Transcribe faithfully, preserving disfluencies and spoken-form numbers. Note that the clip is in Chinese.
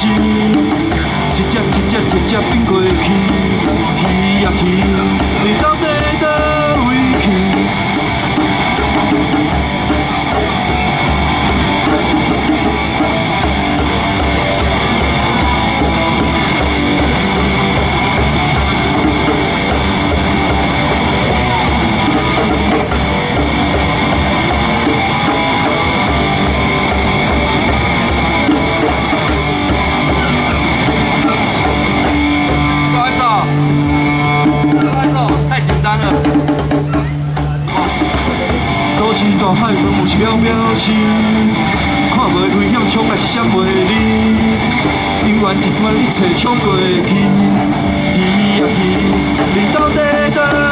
心，一只一只一只变过去，鱼啊鱼，你到底倒位去？ 都市大海分有是渺渺星，看袂危险冲也是闪袂离，永远一关一切冲过去，鱼啊鱼，你到底倒？